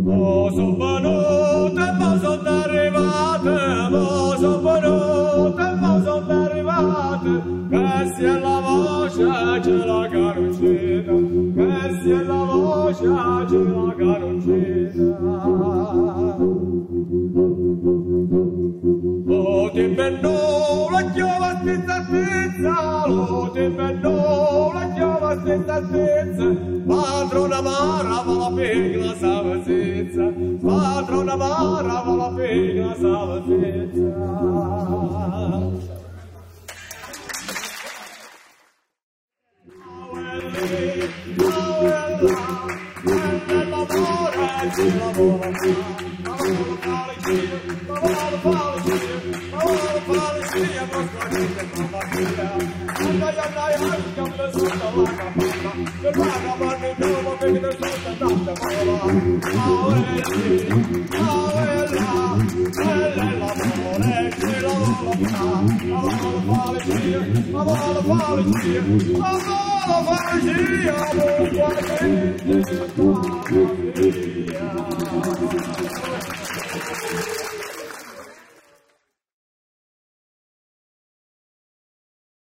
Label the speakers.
Speaker 1: mo son venute, mo son arrivate, mo son venute, mo son arrivate, che sia la voce c'è la caroncina, che sia la voce c'è la caroncina. Lo ti benno la chiova stessa stessa, lo ti benno la chiova stessa stessa, padrona Mara va la pigla savezza, padrona Mara va la pigla savezza. Oh,